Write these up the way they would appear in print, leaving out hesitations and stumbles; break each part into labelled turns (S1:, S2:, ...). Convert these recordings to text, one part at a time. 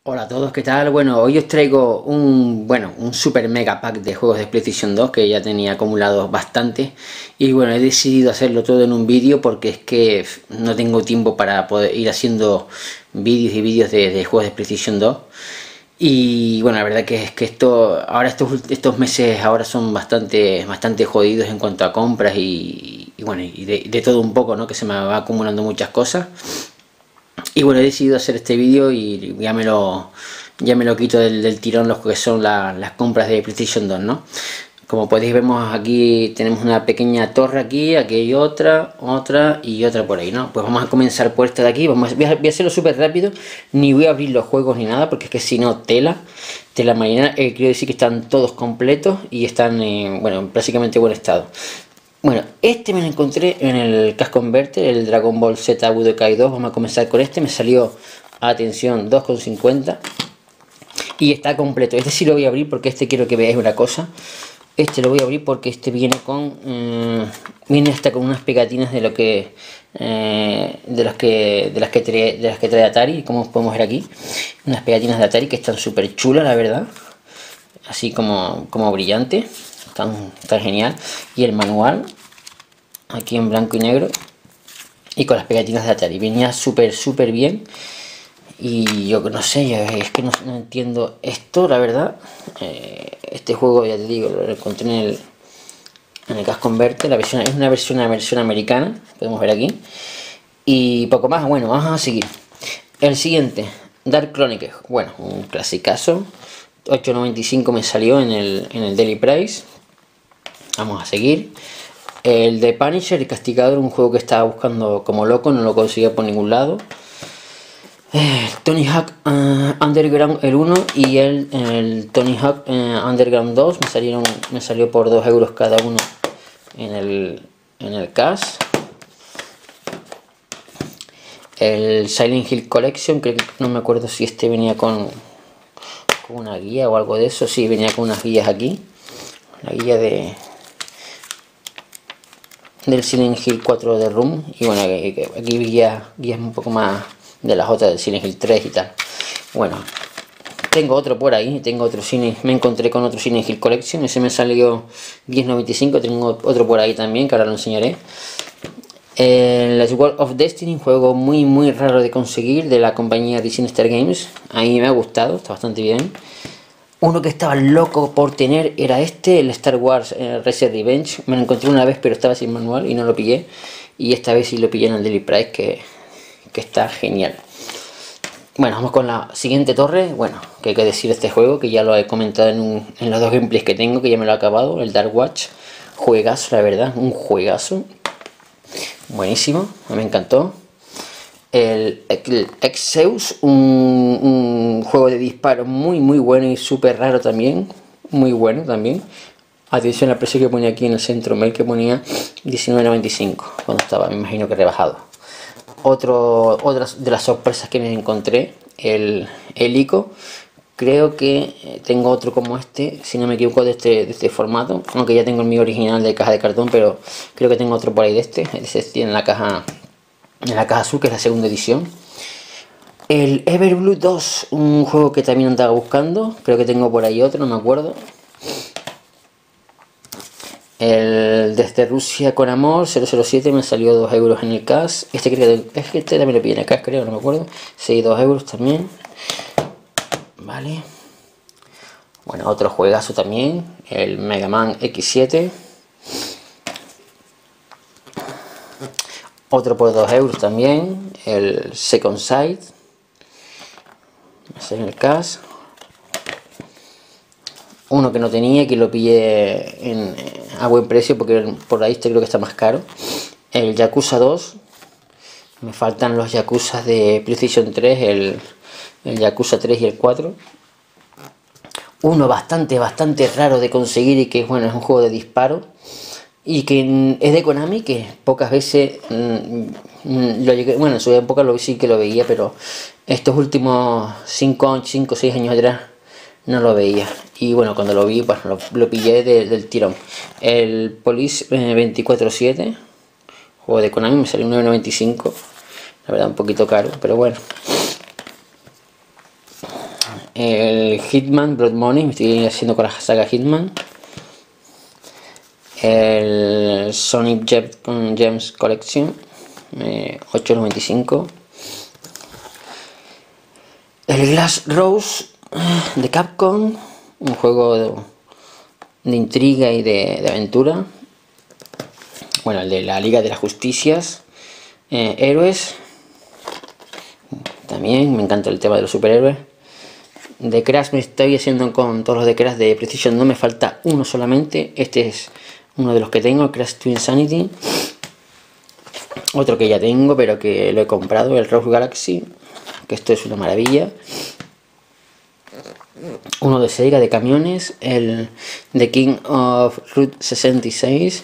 S1: Hola a todos, ¿qué tal? Bueno, hoy os traigo un super mega pack de juegos de PlayStation 2 que ya tenía acumulados bastante y bueno, he decidido hacerlo todo en un vídeo porque es que no tengo tiempo para poder ir haciendo vídeos y vídeos de juegos de PlayStation 2 y bueno, la verdad que es que estos meses ahora son bastante jodidos en cuanto a compras y bueno, y de todo un poco, ¿no? Que se me va acumulando muchas cosas. Y bueno, he decidido hacer este vídeo y ya me lo quito del tirón los que son las compras de PlayStation 2, ¿no? Como podéis vemos aquí tenemos una pequeña torre aquí hay otra y otra por ahí, ¿no? Pues vamos a comenzar por esta de aquí, voy a hacerlo súper rápido, ni voy a abrir los juegos ni nada porque es que si no tela mañana, quiero decir que están todos completos y están, bueno, prácticamente buen estado. Bueno, este me lo encontré en el Cash Converter, el Dragon Ball Z Budokai 2. Vamos a comenzar con este. Me salió, atención, 2,50 y está completo. Este sí lo voy a abrir porque este quiero que veáis una cosa. Este lo voy a abrir porque este viene viene hasta con unas pegatinas de lo que de las que trae Atari, como podemos ver aquí. Unas pegatinas de Atari que están súper chulas, la verdad. Así como brillante. Tan genial. Y el manual aquí en blanco y negro y con las pegatinas de Atari venía súper bien. Y yo no sé, es que no entiendo esto, la verdad. Este juego, ya te digo, lo encontré en el Cash Converter. La versión es una versión americana, podemos ver aquí. Y poco más. Bueno, vamos a seguir. El siguiente, Dark Chronicles. Bueno, un clasicazo. 8,95 me salió en el Daily Price. Vamos a seguir. El de Punisher, el Castigador, un juego que estaba buscando como loco, no lo conseguía por ningún lado. Tony Hawk Underground el 1 y el Tony Hawk Underground 2 me salió por 2 euros cada uno en el cash. El Silent Hill Collection, que no me acuerdo si este venía con una guía o algo de eso. Sí, venía con unas guías aquí. La guía del Silent Hill 4 de Room. Y bueno, aquí guías un poco más de las otras del Silent Hill 3 y tal. Bueno, tengo otro por ahí, me encontré con otro Silent Hill Collection. Ese me salió 10,95. Tengo otro por ahí también, que ahora lo enseñaré. Las World of Destiny, un juego muy raro de conseguir, de la compañía de Sinister Games. A mí me ha gustado, está bastante bien. Uno que estaba loco por tener era el Star Wars Racer Revenge. Me lo encontré una vez pero estaba sin manual y no lo pillé. Y esta vez sí lo pillé en el Daily Price, que está genial. Bueno, vamos con la siguiente torre. Bueno, que hay que decir de este juego, que ya lo he comentado en los dos gameplays que tengo, que ya me lo he acabado. El Dark Watch, juegazo, la verdad, un juegazo. Buenísimo, me encantó. El Exeus, un juego de disparo muy bueno y súper raro también. Muy bueno también. Atención al precio que ponía aquí en el centro mail, que ponía 19,95 cuando estaba, me imagino que rebajado. Otra de las sorpresas que me encontré, el ICO. Creo que tengo otro como este, si no me equivoco, de este formato. Aunque ya tengo el mío original de caja de cartón, pero creo que tengo otro por ahí de este. Ese tiene en la caja azul, que es la segunda edición. El Everblue 2, un juego que también andaba buscando. Creo que tengo por ahí otro, no me acuerdo. El Desde Rusia con Amor 007 me salió 2 euros en el cash. Este creo que este también lo pillé en el cash, creo, no me acuerdo. Sí, 2 euros también. Vale. Bueno, otro juegazo también, el Mega Man X7. Otro por 2 euros también, el Second Sight. Ese en el cash. Uno que no tenía, que lo pillé a buen precio, porque por ahí creo que está más caro. El Yakuza 2. Me faltan los Yakuza de PlayStation 3, el Yakuza 3 y el 4. Uno bastante raro de conseguir y que bueno, es un juego de disparo. Y que es de Konami, que pocas veces lo llegué, bueno, en su época sí que lo veía, pero estos últimos 5 o 6 años atrás no lo veía. Y bueno, cuando lo vi, pues lo pillé del tirón. El Police 24/7, juego de Konami, me salió 9,95. La verdad, un poquito caro, pero bueno. el Hitman Blood Money, me estoy haciendo con la saga Hitman. El Sonic Gems Collection, 8,95. El Glass Rose de Capcom, un juego de intriga y de aventura. Bueno, el de la Liga de las Justicias. Héroes, también me encanta el tema de los superhéroes. De Crash me estoy haciendo con todos los de Crash de Precision, no me falta uno solamente. Este es uno de los que tengo, Crash to Insanity. Otro que ya tengo pero que lo he comprado, el Rogue Galaxy, que esto es una maravilla. Uno de Sega de camiones, el The King of Route 66.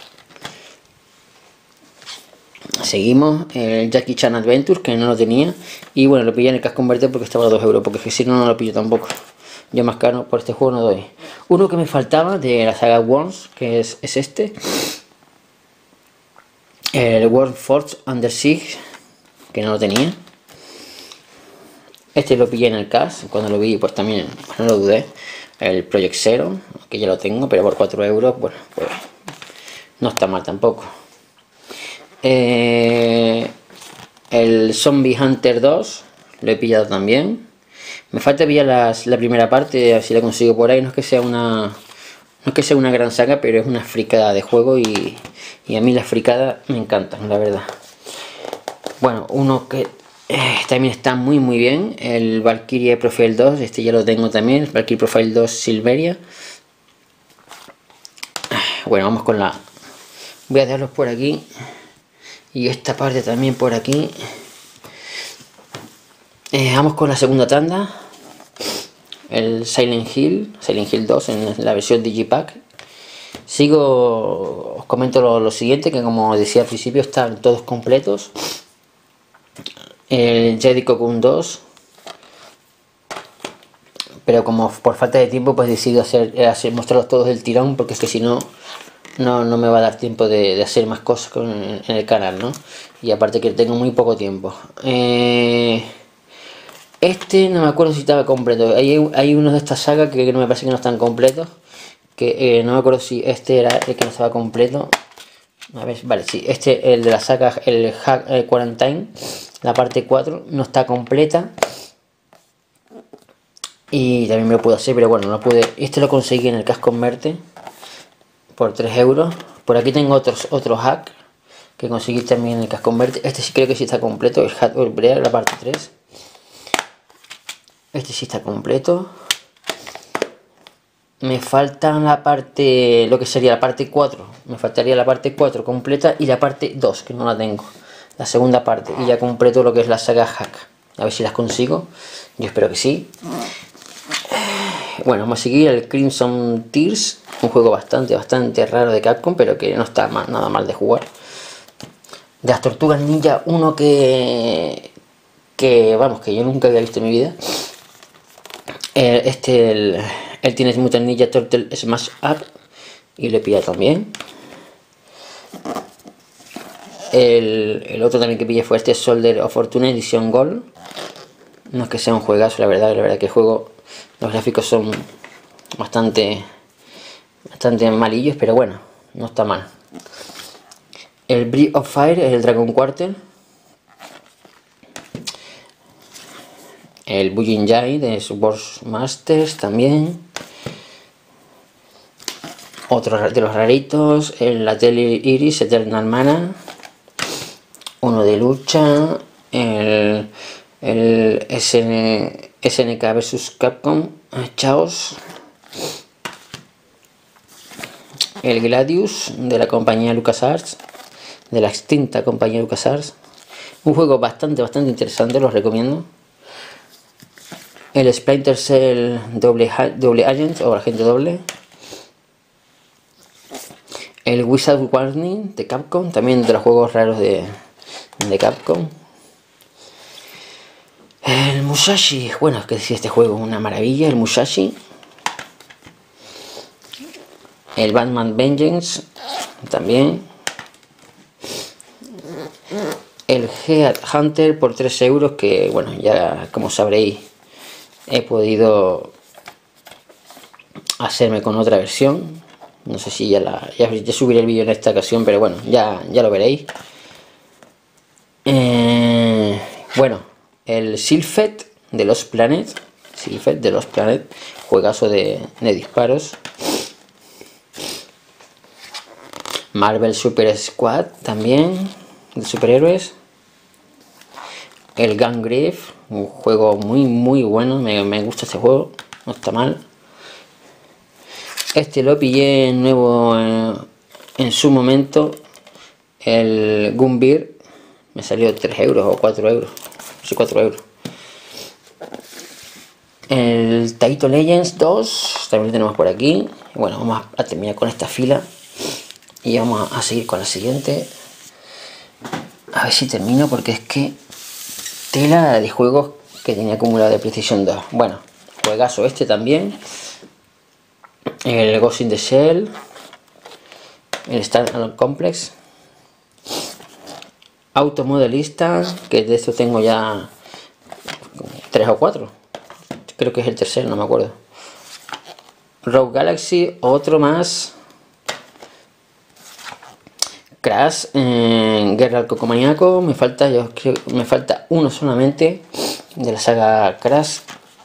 S1: Seguimos, el Jackie Chan Adventure, que no lo tenía. Y bueno, lo pillé en el Cash Converter porque estaba a 2 euros, porque si no, no lo pillo tampoco. Yo más caro por este juego no doy. Uno que me faltaba de la saga Worms, que es este. El World Force Under Siege, que no lo tenía. Este lo pillé en el Cash, cuando lo vi pues también no lo dudé. El Project Zero, que ya lo tengo, pero por 4 euros, bueno, pues no está mal tampoco. El Zombie Hunter 2 lo he pillado también. Me falta pillar la primera parte, a ver si la consigo por ahí. No es que sea una gran saga, pero es una fricada de juego y a mí las fricadas me encantan, la verdad. Bueno, uno que también está muy bien, el Valkyrie Profile 2, este ya lo tengo también, el Valkyrie Profile 2 Silveria. Bueno, vamos con la... Voy a dejarlos por aquí. Y esta parte también por aquí. Vamos con la segunda tanda. El Silent Hill 2 en la versión Digipack. Os comento lo siguiente, que como decía al principio están todos completos. El Jedi Cocoon 2. Pero como por falta de tiempo pues decido mostrarlos todos del tirón, porque es que si no... No me va a dar tiempo de hacer más cosas en el canal, ¿no? Y aparte que tengo muy poco tiempo. Este no me acuerdo si estaba completo. Hay unos de esta saga que no me parece que no están completos. Que no me acuerdo si este era el que no estaba completo. A ver, vale, sí. Este, el de la saga, el Hack Quarantine, la parte 4, no está completa. Y también me lo puedo hacer, pero bueno, no pude. Este lo conseguí en el Cash Converter por 3 euros. Por aquí tengo otro hack que conseguí también en el Cash Converter. Este sí creo que sí está completo, el Hack Break, la parte 3. Este sí está completo. Me falta la parte, lo que sería la parte 4. Me faltaría la parte 4 completa y la parte 2, que no la tengo. La segunda parte. Y ya completo lo que es la saga Hack. A ver si las consigo. Yo espero que sí. Bueno, vamos a seguir el Crimson Tears. Un juego bastante raro de Capcom, pero que no está nada mal de jugar. De las Tortugas Ninja, uno que vamos, que yo nunca había visto en mi vida. El Teenage Mutant Ninja Turtle Smash Up, y le pilla también. El otro también que pillé fue este Soldier of Fortune edición Gold. No es que sea un juegazo, la verdad que el juego, los gráficos son bastante malillos, pero bueno, no está mal. El Breath of Fire es el Dragon Quarter. El Bujin Jai de Sword Masters también. Otro de los raritos, el Atelier Iris Eternal Mana. Uno de lucha, el SNK vs Capcom Chaos. El Gladius de la compañía LucasArts, de la extinta compañía LucasArts. Un juego bastante interesante, los recomiendo. El Splinter Cell Double Agent o Agente Doble. El Wizard Warning de Capcom, también de los juegos raros de Capcom. El Musashi, bueno, es que decir, este juego es una maravilla, el Musashi. El Batman Vengeance también. El Head Hunter por 3 euros, que bueno, ya como sabréis he podido hacerme con otra versión. No sé si ya subiré el vídeo en esta ocasión, pero bueno, ya lo veréis. Bueno, el Sylphed de los Planet, juegazo de disparos. Marvel Super Squad también, de superhéroes. El Gungrave, un juego muy bueno, me gusta este juego, no está mal. Este lo pillé nuevo en su momento, el Gunbeer, me salió 3 euros o 4 euros, sí, 4 euros. El Taito Legends 2, también lo tenemos por aquí. Bueno, vamos a terminar con esta fila y vamos a seguir con la siguiente. A ver si termino, porque es que tela de juegos que tenía acumulado de PlayStation 2. Bueno, juegazo este también. El Ghost in the Shell, el Star Alone Complex, Automodelista, que de esto tengo ya 3 o 4, creo que es el tercero, no me acuerdo. Rogue Galaxy, otro más. Crash, Guerra al Cocomaniaco, me falta uno solamente de la saga Crash.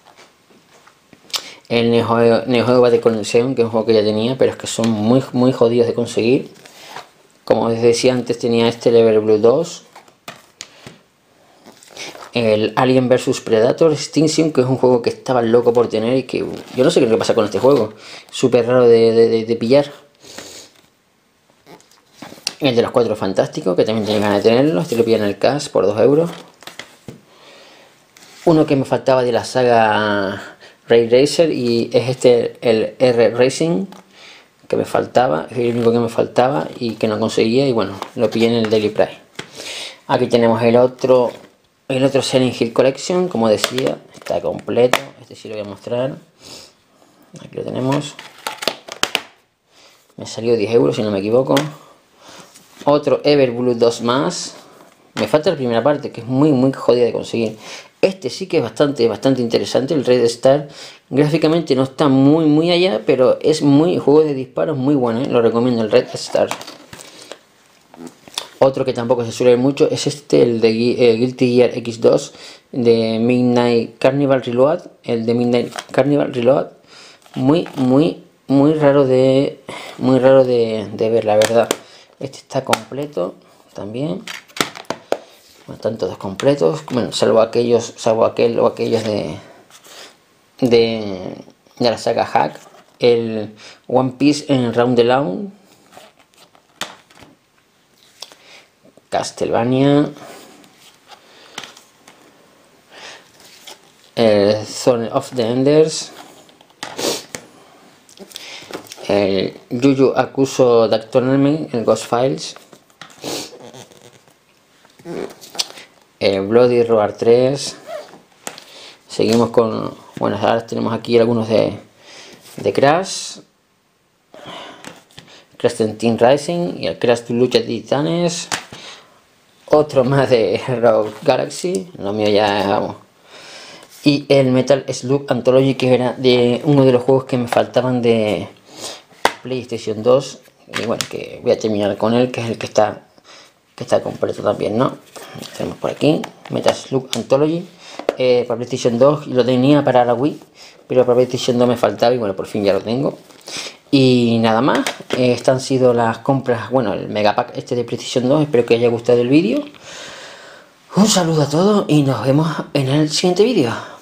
S1: El Neo Geo Battle Colosseum, que es un juego que ya tenía, pero es que son muy jodidos de conseguir. Como os decía antes, tenía este Level Blue 2. El Alien vs Predator Extinction, que es un juego que estaba loco por tener y que yo no sé qué pasa con este juego. Súper raro de pillar. El de los 4 Fantásticos, que también tenía ganas de tenerlo. Este lo pillé en el cash por 2 euros. Uno que me faltaba de la saga Ray Racer, y es este, el R Racing, que me faltaba, es el único que me faltaba y que no conseguía, y bueno, lo pillé en el Daily Price. Aquí tenemos el otro Silent Hill Collection, como decía, está completo. Este sí lo voy a mostrar. Aquí lo tenemos. Me salió 10 euros si no me equivoco. Otro Everblue 2 más. Me falta la primera parte, que es muy jodida de conseguir. Este sí que es bastante interesante, el Red Star. Gráficamente no está muy allá, pero es juego de disparos muy bueno, lo recomiendo, el Red Star. Otro que tampoco se suele ver mucho es este, el de Guilty Gear X2 de Midnight Carnival Reload. El de Midnight Carnival Reload, muy raro de ver, la verdad. Este está completo también. Bueno, están todos completos, bueno, salvo aquel o aquellos de la saga Hack. El One Piece en Round the Lawn, Castlevania, el Zone of the Enders, el Yu Yu Hakusho Tournament, el Ghost Files, el Bloody Roar 3. Seguimos con, bueno, ahora tenemos aquí algunos de Crash Team Racing y el Crash Lucha de Titanes. Otro más de Rogue Galaxy, lo mío ya, vamos. Y el Metal Slug Anthology, que era de uno de los juegos que me faltaban de PlayStation 2. Y bueno, que voy a terminar con él, que es el que está completo también, ¿no? Lo tenemos por aquí, Metal Slug Anthology, para PlayStation 2, y lo tenía para la Wii, pero para PlayStation 2 me faltaba, y bueno, por fin ya lo tengo. Y nada más, estas han sido las compras, bueno, el Megapack este de PlayStation 2, espero que os haya gustado el vídeo. Un saludo a todos y nos vemos en el siguiente vídeo.